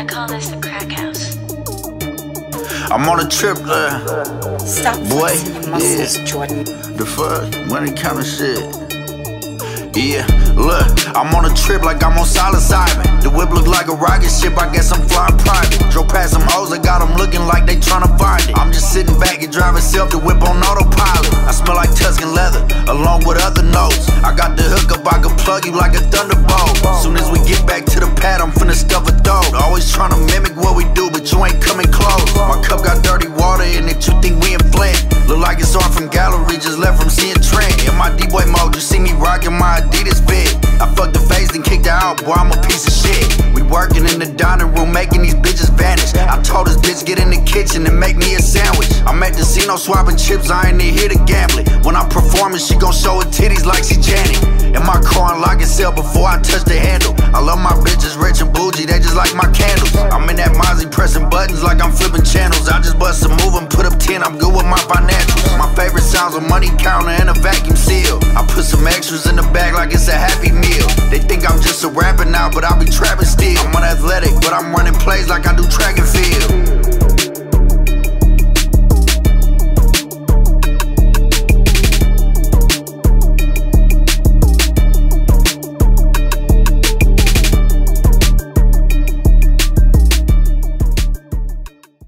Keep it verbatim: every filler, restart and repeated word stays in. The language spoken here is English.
I call this the crack house. I'm on a trip, uh, Stop boy, flexing your muscles, yeah. Jordan. The fuck, money kind of shit. Yeah, look, I'm on a trip like I'm on psilocybin. The whip look like a rocket ship, I guess I'm flying private. Drove past some hoes, I got them looking like they tryna find it. I'm just sitting back and driving self, the whip on autopilot. I smell like Tuscan leather, along with other notes. I got the hook up, I can plug you like a thunderbolt. Soon as we get back to the pad, I'm finna stuff a dope. Always tryna mimic what we do, but you ain't coming close. My cup got dirty water in it, you think we in Flint. Look like it's on from gallery, just left from seeing Trent. In my D-boy mode, you see me rocking my Adidas fit. I fucked the face, then kicked her out, boy, I'm a piece of shit. We working in the dining room, making these bitches vanish. I told this bitch, get in the kitchen and make me a sandwich. I'm at the casino swapping chips, I ain't here to gamble it. When I'm performing, she gon' show her titties like she Janet. In my car, unlock and sell before I touch the handle. I love my bitches, rich and bougie, they just like my candles. I'm in that Mozzie pressing buttons like I'm flipping channels. I just bust a move and put up ten, I'm good with my financials. My favorite sounds a money counter and a vacuum seal. I put some extras in the bag like it's a Happy Meal. They think I'm just a rapper now, but I be trapping still. I'm unathletic, but I'm running plays like I do track and field.